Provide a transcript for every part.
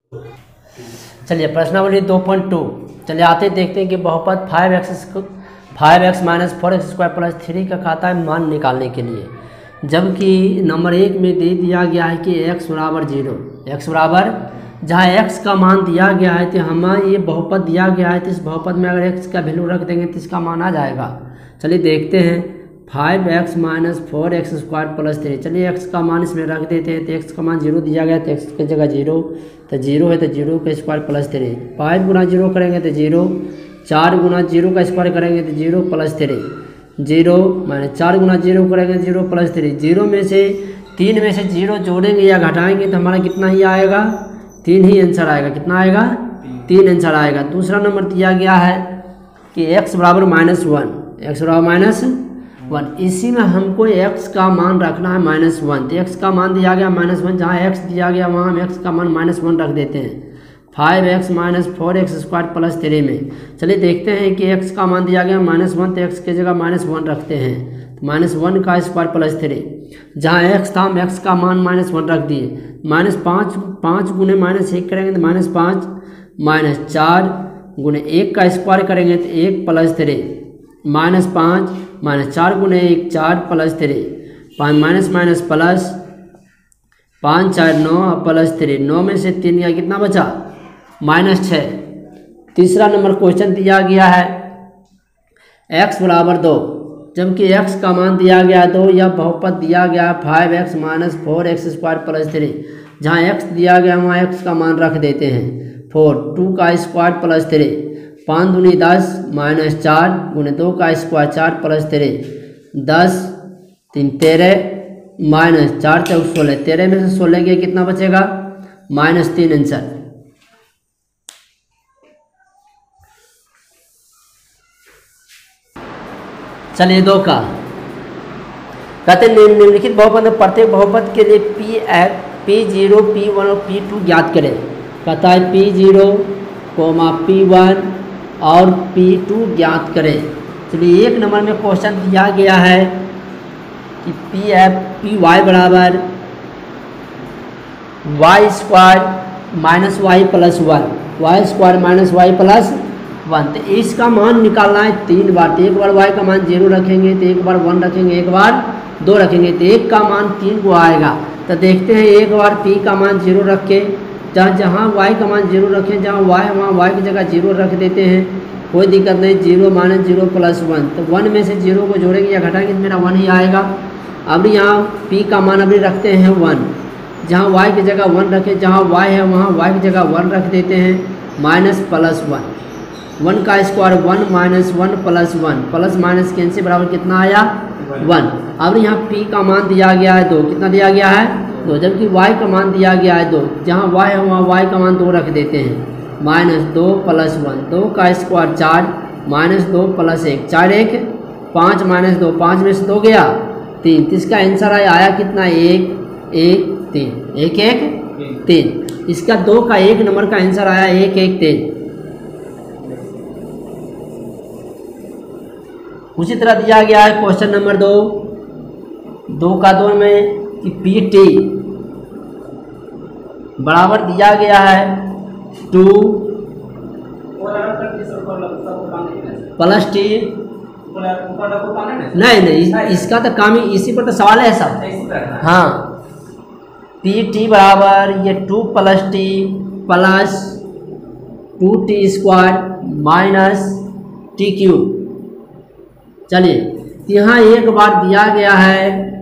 चलिए प्रश्नावली 2.2 चलिए आते देखते हैं कि बहुपद 5x minus 4x square plus 3 का खाता है मान निकालने के लिए, जबकि नंबर 1 में दे दिया गया है कि x बराबर 0, x बराबर जहाँ x का मान दिया गया है तो हमें ये बहुपद दिया गया है तो इस बहुपद में अगर x का वैल्यू रख देंगे तो इसका मान आ जाएगा। चलिए देखते हैं 5x minus 4x square plus 3। चलिए x का मान इसमें रख देते हैं तो x का मान 0 दिया गया तो x की जगह 0 तो 0 है तो 0 का स्क्वायर प्लस 3। 5 गुना 0 करेंगे तो 0, 4 गुना 0 का स्क्वायर करेंगे तो 0 प्लस 3, 0 माने 4 गुना 0 करेंगे 0 प्लस 3। 0 में से 3 में से 0 जोड़ेंगे या घटाएंगे तो हमारा कितना ही आएगा, 3 ही आंसर आएगा। कितना आएगा, 3 आंसर आएगा। दूसरा नंबर दिया गया है कि x बराबर -1, x बराबर -1। इसी में हमको x का मान रखना है -1, तो x का मान दिया गया -1, जहाँ x दिया गया वहाँ हम x का मान -1 रख देते हैं 5x minus 4x square plus 3 में। चलिए देखते हैं कि x का मान दिया गया -1 तो x की जगह -1 रखते हैं, तो -1 का स्क्वायर प्लस 3, जहाँ x था हम x का मान -1 रख दिए। -5 गुने -1 करेंगे तो -5, -4 गुने 1 का स्क्वायर करेंगे तो 1 प्लस 3, -5 -4 गुने 1 4 plus 3, minus minus plus 5 4 9 plus 3, 9 में से 3 का कितना बचा, -6। तीसरा नंबर क्वेश्चन दिया गया है x बराबर 2, जबकि x का मान दिया गया 2 या बहुपद दिया गया 5x minus 4x square plus 3, जहाँ x दिया गया वहाँ x का मान रख देते हैं 4, 2 का स्क्वायर प्लस 3, 5 दूनी 10 -4 गुने 2 का स्क्वायर 4 प्लस 3, 10 3 13 -4 4 16, 13 में से 16 गया कितना बचेगा, -3 आंसर। चलिए 2 का कहते हैं निम्नलिखित बहुपद में प्रत्येक बहुपद के लिए P0 P1 और P2 ज्ञात करें। कहता है P0, P1 और P2 ज्ञात करें। चलिए 1 नंबर में क्वेश्चन दिया गया है कि Py बराबर y square minus Y plus 1, Y square minus Y plus 1, तो इसका मान निकालना है 3 बार। तो एक बार y का मान 0 रखेंगे तो एक बार 1 रखेंगे, एक बार 2 रखेंगे, तो 1 का मान 3 को आएगा। तो देखते हैं एक बार p का मान 0 रख के जहाँ y का मान 0 रखें, जहाँ y है वहाँ y की जगह 0 रख देते हैं, कोई दिक्कत नहीं। 0 माइनस 0 प्लस 1, तो 1 में से 0 को जोड़ेंगे या घटाएंगे तो मेरा 1 ही आएगा। अब यहाँ p का मान अभी रखते हैं 1, जहाँ y की जगह 1 रखें, जहाँ y है वहाँ y की जगह 1 रख देते हैं, माइनस प्लस 1, 1 का square 1 minus 1 plus 1, plus minus cancel बराबर कितना आया, 1। अब यहाँ p का मान दिया गया है 2, कितना दिया गया है 2, जबकि y का मान दिया गया है 2, जहाँ y है वहाँ y का मान 2 रख देते हैं, -2 प्लस 1, 2 का स्क्वायर 4 -2 प्लस 1, 4 1 5 -2, 5 में से 2 गया 3, तो इसका आंसर आया कितना, 1 1 3, 1 1 3। इसका 2 का 1 नंबर का आंसर आया 1 1 3। उसी तरह दिया गया है क्वेश्चन नंबर 2 का 2 में कि Pt बराबर दिया गया है 2 प्लस t, नहीं इसका तो काम ही इसी पर तो सवाल है सब। हाँ, Pt बराबर ये 2 plus t plus 2t square minus t cube. चलिए यहाँ एक बार दिया गया है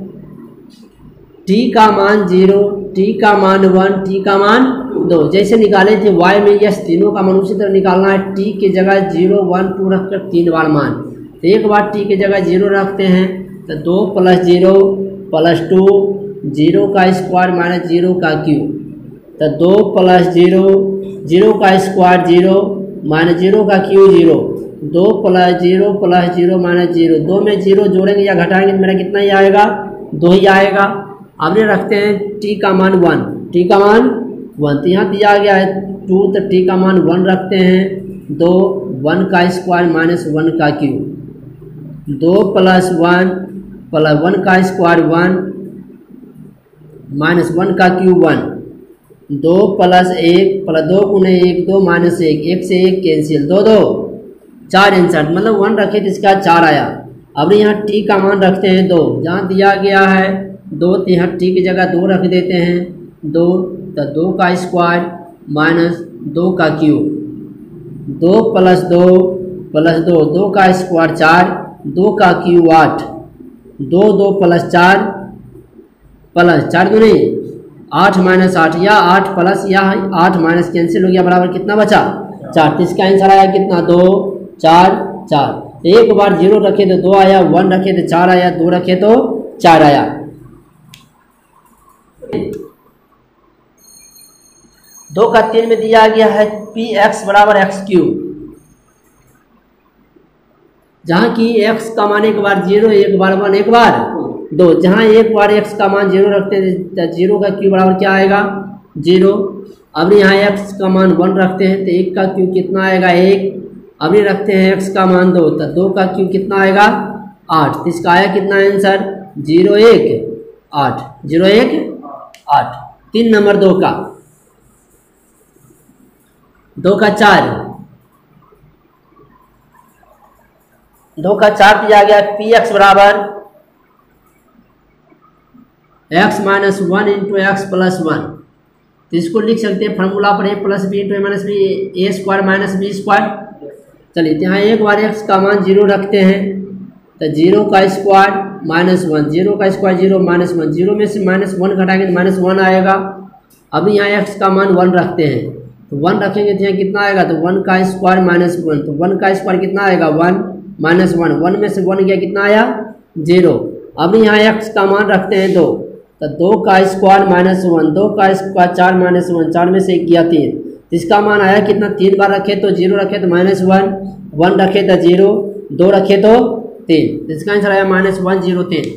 t का मान 0, t का मान 1, t का मान 2, जैसे निकाले थे y में यस तीनों का मान उसी तरह निकालना है। t की जगह 0 1 2 रखकर 3 बार मान, तो एक बार t की जगह 0 रखते हैं तो 2 प्लस 0 प्लस 2, 0 का स्क्वायर माइनस 0 का क्यूब, तो 2 प्लस 0, 0 का स्क्वायर 0 माइनस 0 का क्यूब 0, 2 प्लस 0 प्लस 0 माइनस 0, 2 में 0 जोड़ेंगे या घटाएंगे तो मेरा कितना ही आएगा, 2 ही आएगा। अब ये रखते हैं t का मान 1, t का मान 1, तो यहाँ दिया गया है 2, तो t का मान 1 रखते हैं, 2 1 का स्क्वायर माइनस 1 का क्यूब, 2 प्लस 1 प्लस 1 का स्क्वायर 1 माइनस 1 का क्यूब 1, 2 प्लस 1 प्लस 2 गुने 1 2 माइनस 1 1 से 1 कैंसिल 2 2 4 इंसर्ट मतलब 1 रखे तो इसका 4 आया। अब यहाँ टी का मान रखते हैं 2, जहाँ दिया गया है 2 तो यहाँ टी की जगह 2 रख देते हैं 2, तो 2 का स्क्वायर माइनस 2 का क्यूब 2 प्लस 2 प्लस 2 2 का स्क्वायर 4 2 का क्यूब 8 2 2 प्लस 4 प्लस 4 दूनी 8 माइनस 8 या 8 प्लस या 8 माइनस कैंसिल हो गया बराबर कितना बचा 4। तो इसका आंसर आया कितना 2 4 4। एक बार 0 रखे तो 2 आया, 1 रखे तो 4 आया, 2 रखे तो 4 आया। दो का 3 में दिया गया है पी एक्स बराबर एक्स क्यूब, जहाँ की x का मान एक बार 0 एक बार 1 एक बार 2, जहाँ एक बार x का मान 0 रखते हैं तो 0 का क्यूब बराबर क्या आएगा 0। अब यहाँ x का मान 1 रखते हैं तो 1 का क्यूब कितना आएगा 1। अब ये रखते हैं x का मान 2 तो 2 का क्यूब कितना आएगा 8। तो इसका आया कितना आंसर 0 1 8 0 1 8। 3 नंबर 2 का 2 का 4 दिया गया पी एक्स बराबर x minus 1 into X plus 1। तो इसको लिख सकते हैं फार्मूला पर a plus B into A minus B A square minus B square. चलिए यहाँ एक बार x का मान 0 रखते हैं तो 0 का स्क्वायर माइनस 1 0 का स्क्वायर 0 माइनस 1 0 में से माइनस 1 घटाएंगे तो माइनस 1 आएगा। अभी यहाँ x का मान 1 रखते हैं तो 1 रखेंगे तो यहाँ कितना आएगा तो 1 का स्क्वायर माइनस 1, तो 1 का स्क्वायर कितना आएगा 1 माइनस 1 1 में से 1 गया कितना आया 0। अभी यहाँ x का मान रखते हैं 2 तो 2 का स्क्वायर माइनस 1 2 का स्क्वायर 4 माइनस 1 4 में से 1 गया 3, तो इसका मान आया कितना 3 बार रखे तो 0 रखे तो माइनस 1 1 रखे तो 0 2 रखे तो 3, इसका आंसर आया माइनस 1 0 3।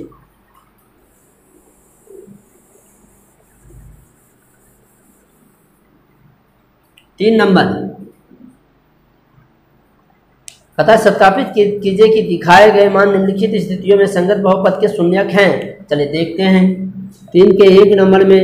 तीन नंबर कथा सत्यापित कीजिए कि दिखाए गए मान निम्नलिखित स्थितियों में संगत बहुपद के शून्यक हैं। चलिए देखते हैं 3 के 1 नंबर में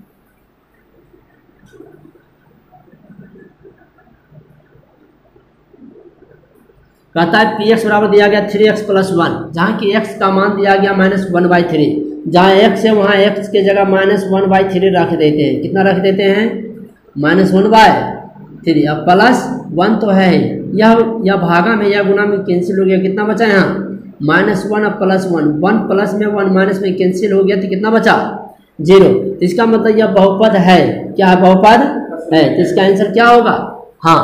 कहता है पी एक्स बराबर दिया गया 3x प्लस 1, जहाँ की x का मान दिया गया माइनस 1/3, जहाँ x है वहाँ x के जगह माइनस 1/3 रख देते हैं। कितना रख देते हैं माइनस 1/3। अब प्लस 1 तो है यह भागा में या गुना में कैंसिल हो गया, कितना बचा यहाँ माइनस 1 और प्लस 1 1 प्लस में 1 माइनस में कैंसिल हो गया तो कितना बचा 0। तो इसका मतलब यह बहुपद है, क्या है बहुपद है, तो इसका आंसर क्या होगा हाँ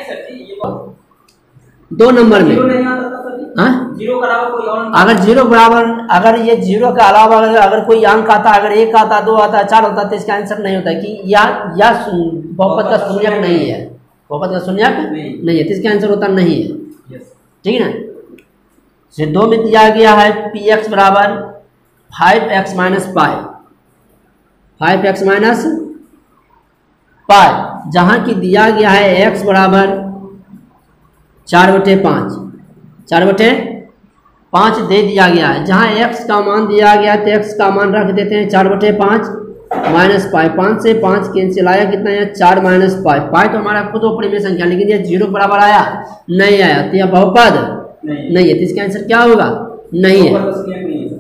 2 नंबर में। अगर 0 बराबर अगर ये 0 के अलावा अगर कोई अंक आता अगर 1 आता 2 आता 4 होता तो इसका आंसर नहीं होता कि या बहुपद का शून्यक नहीं है, बहुपद का शून्यक नहीं है, तो इसका आंसर होता नहीं है। ठीक है ना। 2 में दिया गया है पी एक्स बराबर 5x minus pi 5x minus pi, जहाँ की दिया गया है x बराबर 4/5 4/5 दे दिया गया है। जहाँ x का मान दिया गया तो x का मान रख देते हैं 4/5 माइनस पाई 5 से 5 कैंसिल आया कितना है 4 माइनस पाई। पाई तो हमारा खुद ऊपरी में संख्या, लेकिन ये 0 बराबर आया नहीं आया तो यह बहुपद नहीं है, तो इसका आंसर क्या होगा नहीं है।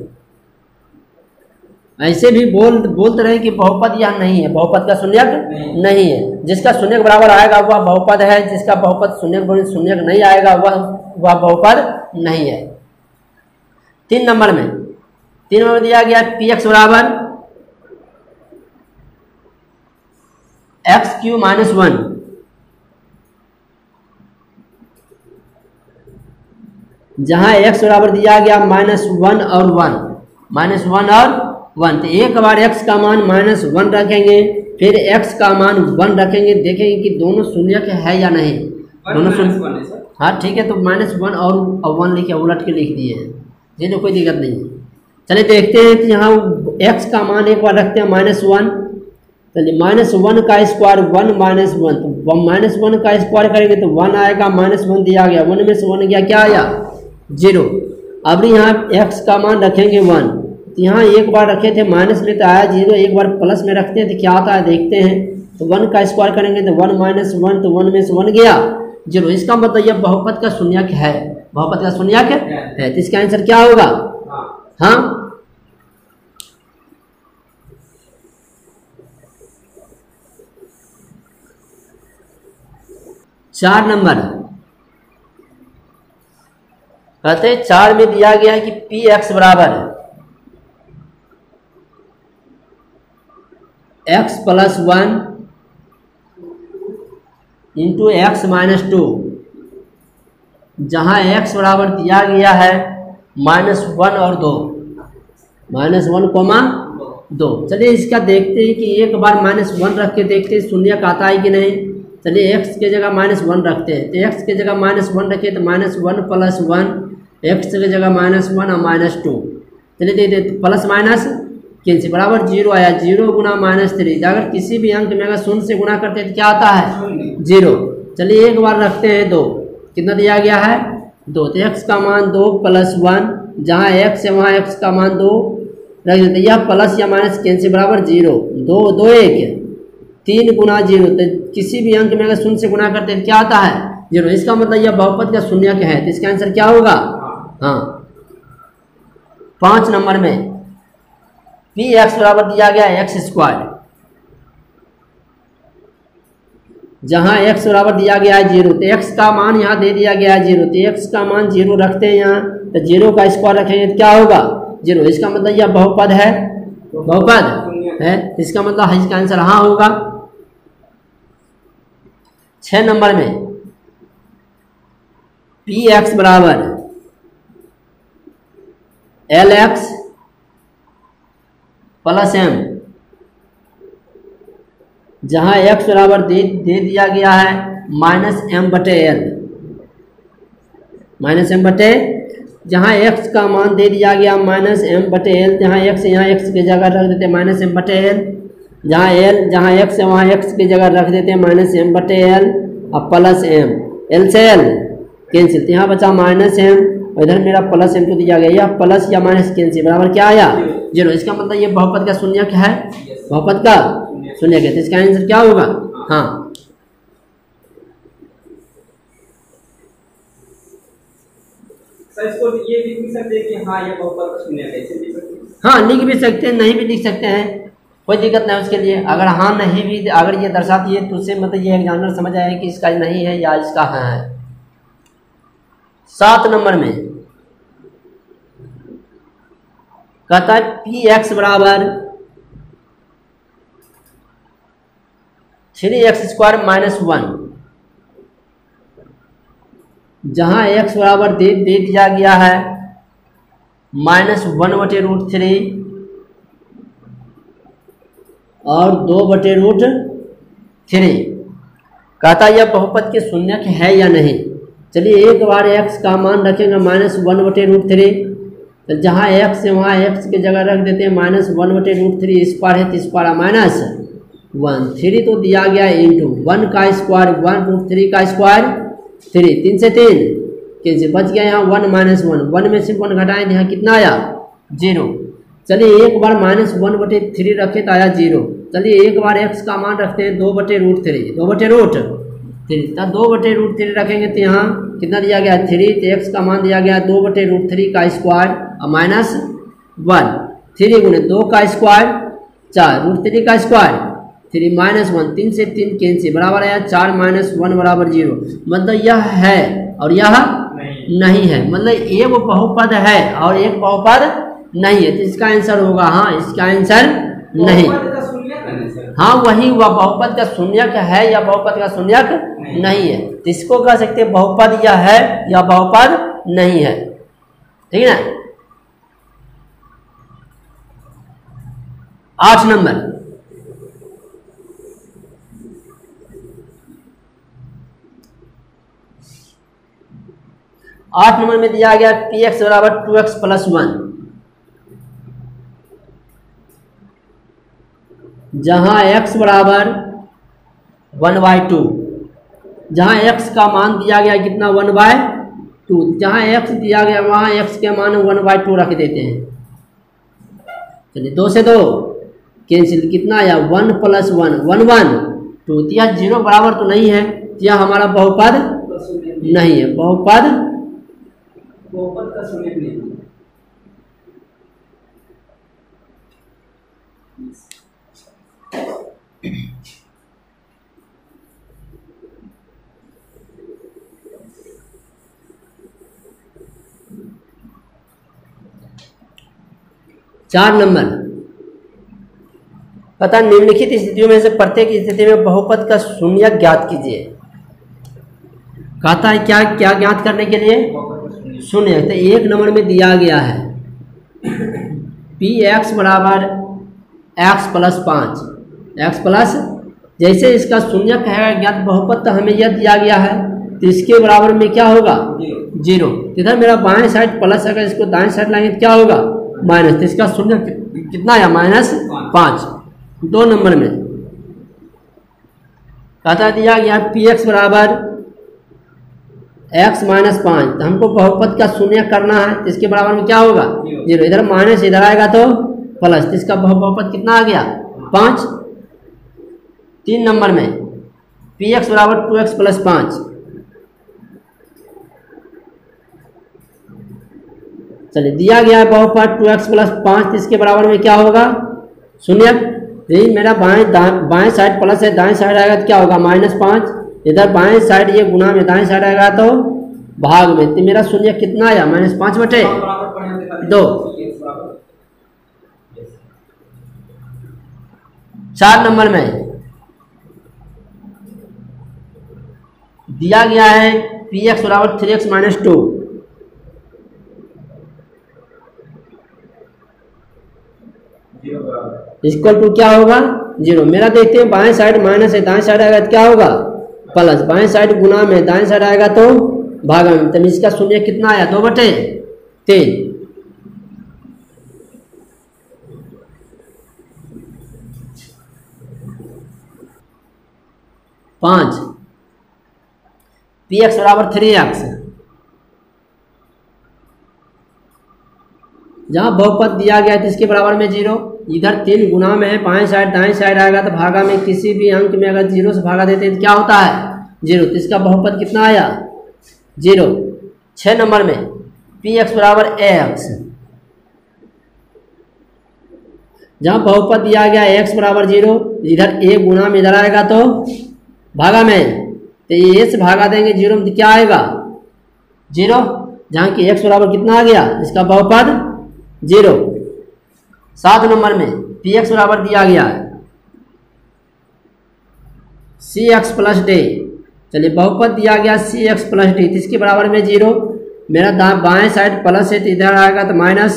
ऐसे भी बोलते रहे कि बहुपद यह नहीं है, बहुपद का शून्यक नहीं है। जिसका शून्यक बराबर आएगा वह बहुपद है, जिसका बहुपद शून्यक नहीं आएगा वह बहुपद नहीं है। 3 नंबर में दिया गया पी एक्स बराबर x³ माइनस 1, जहाँ x बराबर दिया गया माइनस 1 और 1 माइनस 1 और 1, तो एक बार x का मान माइनस 1 रखेंगे फिर x का मान 1 रखेंगे, देखेंगे कि दोनों शून्यक है या नहीं। दोनों शून्य हाँ ठीक है, तो माइनस 1 और 1 लिखे उलट के लिख दिए हैं, जिन्हें कोई दिक्कत नहीं है। चलिए देखते हैं कि यहाँ x का मान एक बार रखते हैं माइनस 1, चलिए माइनस 1 का स्क्वायर 1 माइनस 1, तो माइनस 1 का स्क्वायर करेंगे तो 1 आएगा, माइनस 1 दिया गया 1 में से 1 गया क्या आया 0। अब यहाँ x का मान रखेंगे 1, तो यहाँ एक बार रखे थे माइनस में तो आया 0, एक बार प्लस में रखते हैं तो क्या आता है देखते हैं। तो 1 का स्क्वायर करेंगे तो 1 माइनस 1, तो 1 में से 1 गया 0। इसका मतलब यह बहुपद का शून्यक है, बहुपद का शून्यक है। तो इसका आंसर क्या होगा? हाँ 4 नंबर कहते हैं 4 में दिया गया है कि पी एक्स बराबर x plus 1 into X minus 2, जहाँ x बराबर दिया गया है -1 और 2, -1, 2। चलिए इसका देखते हैं कि एक बार -1 रख के देखते हैं शून्य आता है कि नहीं। चलिए x के जगह -1 रखते हैं, तो x के जगह -1 रखिए तो -1 प्लस 1, x की जगह -1 और -2। चलिए दे प्लस माइनस कैंसिल बराबर 0 आया, 0 गुना -3। अगर किसी भी अंक में अगर 0 से गुना करते हैं तो क्या आता है? 0। चलिए एक बार रखते हैं 2, कितना दिया गया है? 2। तो x का मान 2 प्लस 1, जहाँ x है वहाँ x का मान 2 रख देते। यह प्लस या माइनस कैंसिल बराबर 0, 2 2 1 3 गुना 0। तो किसी भी अंक में अगर 0 से गुना करते हैं तो क्या आता है? 0। इसका मतलब यह बहुपद का शून्यक है। तो इसका आंसर क्या होगा? हाँ 5 नंबर में पी एक्स बराबर दिया गया एक्स स्क्वायर, जहाँ x बराबर दिया गया है 0, तो x का मान यहाँ दे दिया गया है 0, तो x का मान 0 रखते हैं यहाँ, तो 0 का स्क्वायर रखेंगे तो क्या होगा? 0। इसका मतलब यह बहुपद है, बहुपद है। इसका मतलब इसका आंसर हाँ होगा। 6 नंबर में पी एक्स बराबर एल एक्स प्लस एम, जहाँ x बराबर दे दिया गया है -m/l, जहाँ x का मान दे दिया गया -m/l, जहाँ x यहाँ x की जगह रख देते हैं -m/l, जहाँ x है वहाँ x की जगह रख देते हैं -m/l और प्लस m, l से l कैंसिल, तो यहाँ बचा -m, इधर मेरा प्लस m तो दिया गया, यह प्लस या माइनस कैंसिल बराबर क्या आया? 0। इसका मतलब ये बहुपद का शून्यक है, बहुपद का शून्यक है। तो इसका आंसर क्या होगा? हाँ सर इसको ये लिख भी सकते हैं कि हाँ ये बहुपद का शून्यक है, इसे लिख सकते हैं। हाँ लिख भी सकते हैं, नहीं भी लिख सकते हैं, कोई दिक्कत नहीं उसके लिए। अगर हाँ नहीं भी अगर ये दर्शाती है तो उससे मतलब ये एग्जामिनर समझ आए कि इसका नहीं है या इसका हाँ है। 7 नंबर में कहता है पी एक्स बराबर 3x² -1, जहाँ x बराबर दे दिया गया है -1/√3 और 2/√3। कहता है यह बहुपद के शून्यक है या नहीं। चलिए एक बार x का मान रखेंगे -1/√3, तो जहाँ x है वहाँ x की जगह रख देते हैं -1/√3, इस पार है तो इस पार -1, 3 तो दिया गया इंटू 1 का स्क्वायर 1√3 का स्क्वायर 3, 3 से 3 कैसे बच गया यहाँ 1 -1, 1 में से 1 घटाएं तो यहाँ कितना आया? 0। चलिए एक बार -1/3 रखे तो आया 0। चलिए एक बार x का मान रखते हैं 2/√3, 2/√3, तब 2/√3 रखेंगे तो यहाँ कितना दिया गया? 3, तो x का मान दिया गया 2/√3 का स्क्वायर और -1, 3 गुने 2 का स्क्वायर 4√3 का स्क्वायर 3 -1, 3 से 3 कैंसिल बराबर आया 4 -1 बराबर 0। मतलब यह है और यह नहीं है, मतलब एक बहुपद है और एक बहुपद नहीं है। तो इसका आंसर होगा हाँ, इसका आंसर नहीं। हाँ वही हुआ, बहुपद का शून्यक है या बहुपद का शून्यक नहीं है। तो इसको कह सकते हैं बहुपद या है या बहुपद नहीं है, ठीक है ना। 8 नंबर 8 नंबर में दिया गया पी एक्स बराबर 2x प्लस 1, जहाँ x बराबर 1/2, जहाँ x का मान दिया गया कितना 1/2, जहाँ x दिया गया वहाँ x के मान 1/2 रख देते हैं। चलिए 2 से 2 कैंसिल, कितना आया 1 + 1 1 1, 2, तो यह 0 बराबर तो नहीं है, तो यह हमारा बहुपद नहीं है, बहुपद का शून्य नहीं है। चार नंबर, पता निम्नलिखित स्थितियों में से प्रत्येक स्थिति में बहुपद का शून्यक ज्ञात कीजिए। कहता है क्या क्या ज्ञात करने के लिए? शून्य। तो एक नंबर में दिया गया है px बराबर x प्लस 5, x प्लस, जैसे इसका शून्यक है ज्ञात बहुपद तो हमें यह दिया गया है, तो इसके बराबर में क्या होगा? 0। इधर मेरा बाएं साइड प्लस, अगर इसको दाएं साइड लाएंगे तो क्या होगा? माइनस। तो इसका शून्य कितना आया? -5। 2 नंबर में कहता दिया गया px बराबर x माइनस 5, तो हमको बहुपद का शून्य करना है, तो इसके बराबर में क्या होगा? 0। इधर माइनस इधर आएगा तो प्लस, तो इसका बहुपद कितना आ गया? 5। 3 नंबर में px बराबर 2x प्लस 5, चलिए दिया गया है बहुपद 2x प्लस 5, तो इसके बराबर में क्या होगा? शून्य। यही मेरा बाएं साइड प्लस है, दाएं साइड आएगा तो क्या होगा? -5। इधर बाएं साइड ये गुना में, दाएं साइड आएगा तो भाग में, तो मेरा शून्य कितना आया? -5/2। 4 नंबर में दिया गया है px बराबर 3x माइनस 2, इक्वल टू क्या होगा? 0। मेरा देखते हैं बाएं साइड माइनस है, दाएं साइड आएगा तो क्या होगा? प्लस। बाएं साइड गुना में, दाएं साइड आएगा तो भागा में, तो इसका शून्य कितना आया? 2/3। 5 px बराबर 3x, जहां बहुपद दिया गया है तो इसके बराबर में 0, इधर 3 गुना में है, बाएं साइड दाएं साइड आएगा तो भागा में, किसी भी अंक में अगर 0 से भागा देते हैं तो क्या होता है? 0। तो इसका बहुपद कितना आया? 0। 6 नंबर में px बराबर ax, जहां बहुपद दिया गया x बराबर 0, इधर a गुना में इधर आएगा तो भागा में, तो ये से भागा देंगे 0 में, तो क्या आएगा? 0। जहां कि x बराबर कितना आ गया? इसका बहुपद 0। 7 नंबर में px बराबर दिया गया है cx प्लस d, चलिए बहुपद दिया गया cx प्लस d, इसके बराबर में 0। मेरा बाएं साइड प्लस है तो इधर आएगा तो माइनस,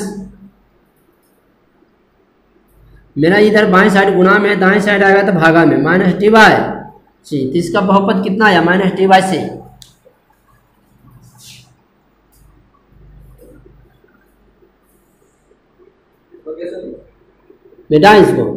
मेरा इधर बाएं साइड गुना में, दाएं साइड आएगा तो भागा में, -d/c, तो इसका बहुपद कितना आया? -d/c। मिटा इसको।